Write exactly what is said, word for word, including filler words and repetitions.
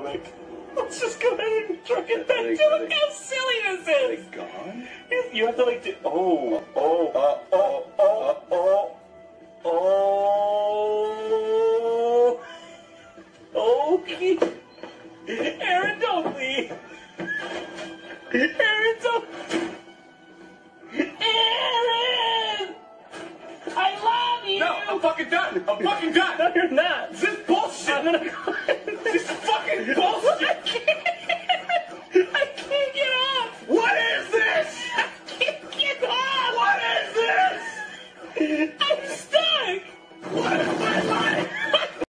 comic. Let's just go ahead and truck it back. They, Look they, how silly this is. Are they gone? You have to like do. Oh, oh, uh, oh, oh, oh, oh. Okay. Aaron, don't leave. Aaron, don't. Aaron! I love you! No, I'm fucking done! I'm fucking done!